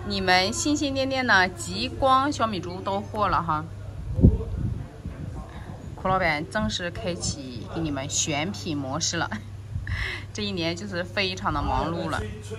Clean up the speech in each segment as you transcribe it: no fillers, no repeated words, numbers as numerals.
你们心心念念的极光小米猪到货了哈！库老板正式开启给你们选品模式了，这一年就是非常的忙碌了。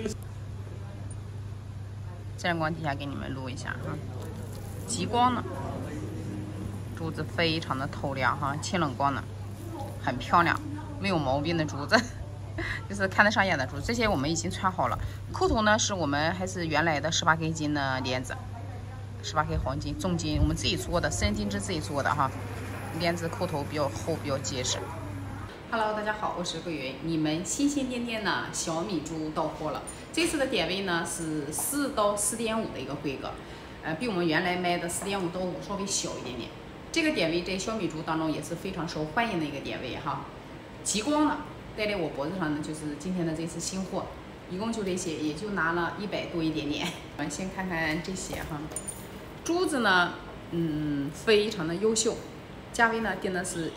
自然光底下给你们录一下哈，极光的珠子非常的透亮哈，清冷光的，很漂亮，没有毛病的珠子。就是看得上眼的珠子，这些我们已经穿好了。扣头呢，是我们还是原来的18K 金的链子，18K 黄金重金，我们自己做的，私人定制自己做的哈。链子扣头比较厚，比较结实。Hello， 大家好，我是桂云。你们心心念念的小米珠到货了。这次的点位呢是4到4.5的一个规格，比我们原来卖的4.5到5稍微小一点点。这个点位在小米珠当中也是非常受欢迎的一个点位哈。极光的。戴在我脖子上的就是今天的这次新货，一共就这些，也就拿了100多一点点。我们先看看这些哈，珠子呢，非常的优秀，价位呢定的是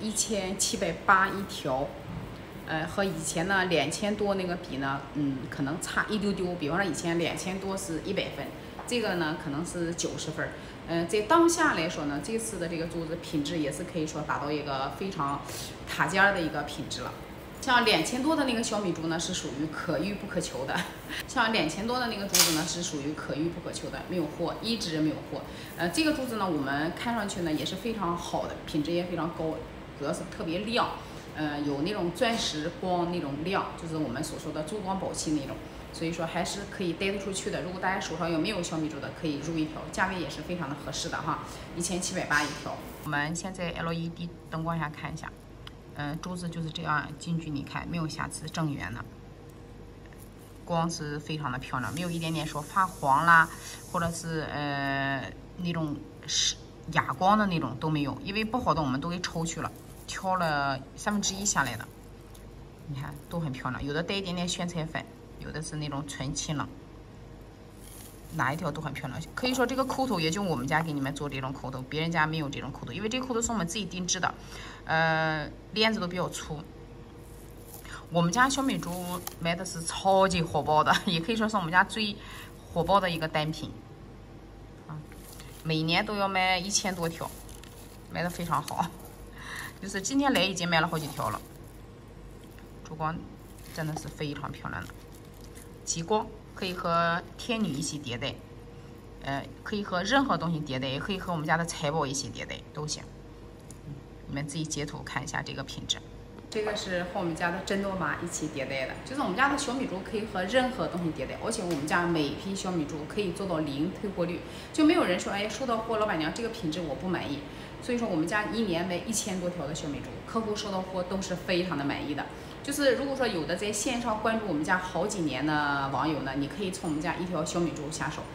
1780一条，和以前呢2000多那个比呢，可能差一丢丢。比方说以前2000多是100分，这个呢可能是90分。在当下来说呢，这次的这个珠子品质也是可以说达到一个非常塔尖的一个品质了。像2000多的那个小米珠呢，是属于可遇不可求的。像2000多的那个珠子呢，是属于可遇不可求的，没有货，一直没有货。这个珠子呢，我们看上去呢也是非常好的，品质也非常高，主要是特别亮，有那种钻石光那种亮，就是我们所说的珠光宝气那种。所以说还是可以带得出去的。如果大家手上有没有小米珠的，可以入一条，价位也是非常的合适的哈，1780一条。我们先在 LED 灯光下看一下。珠子就是这样近距离看，没有瑕疵，正圆的，光是非常的漂亮，没有一点点说发黄啦，或者是那种哑光的那种都没有，因为不好的我们都给抽去了，挑了1/3下来的，你看都很漂亮，有的带一点点炫彩粉，有的是那种纯清冷。哪一条都很漂亮，可以说这个扣头也就我们家给你们做这种扣头，别人家没有这种扣头，因为这个扣头是我们自己定制的，链子都比较粗。我们家小米珠卖的是超级火爆的，也可以说是我们家最火爆的一个单品啊，每年都要卖1000多条，卖的非常好。就是今天来已经卖了好几条了，珠光真的是非常漂亮的，极光。可以和天女一起叠戴，可以和任何东西叠戴，也可以和我们家的财宝一起叠戴都行。你们自己截图看一下这个品质。这个是和我们家的珍多玛一起叠戴的，就是我们家的小米珠可以和任何东西叠戴，而且我们家每一批小米珠可以做到0退货率，就没有人说哎收到货老板娘这个品质我不满意。所以说我们家一年卖1000多条的小米珠，客户收到货都是非常的满意的。就是如果说有的在线上关注我们家好几年的网友呢，你可以从我们家一条小米珠下手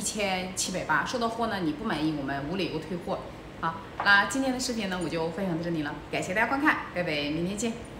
，1780，收到货呢你不满意，我们无理由退货。好，那今天的视频呢我就分享到这里了，感谢大家观看，拜拜，明天见。